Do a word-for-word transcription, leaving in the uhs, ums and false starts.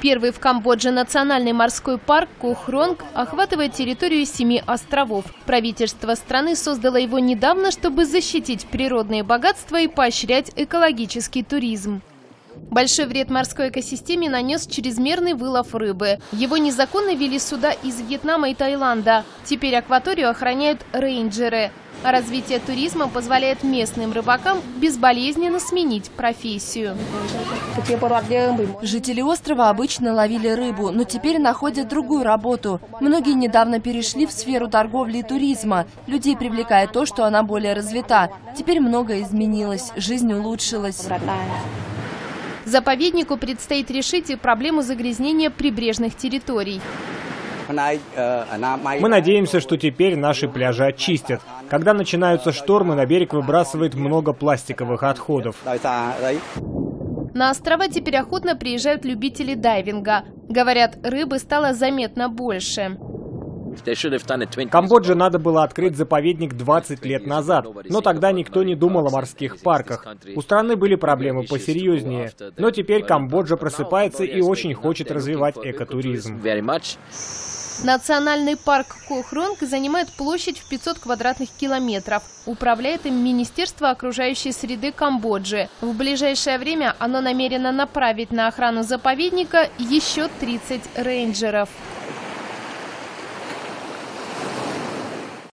Первый в Камбодже национальный морской парк Кохронг охватывает территорию семи островов. Правительство страны создало его недавно, чтобы защитить природные богатства и поощрять экологический туризм. Большой вред морской экосистеме нанес чрезмерный вылов рыбы. Его незаконно вели суда из Вьетнама и Таиланда. Теперь акваторию охраняют рейнджеры. А развитие туризма позволяет местным рыбакам безболезненно сменить профессию. Жители острова обычно ловили рыбу, но теперь находят другую работу. Многие недавно перешли в сферу торговли и туризма. Людей привлекает то, что она более развита. Теперь многое изменилось, жизнь улучшилась. Заповеднику предстоит решить и проблему загрязнения прибрежных территорий. Мы надеемся, что теперь наши пляжи очистят. Когда начинаются штормы, на берег выбрасывает много пластиковых отходов. На острова теперь охотно приезжают любители дайвинга. Говорят, рыбы стало заметно больше. Камбодже надо было открыть заповедник двадцать лет назад, но тогда никто не думал о морских парках. У страны были проблемы посерьезнее. Но теперь Камбоджа просыпается и очень хочет развивать экотуризм. Национальный парк Кохронг занимает площадь в пятьсот квадратных километров. Управляет им Министерство окружающей среды Камбоджи. В ближайшее время оно намерено направить на охрану заповедника еще тридцать рейнджеров.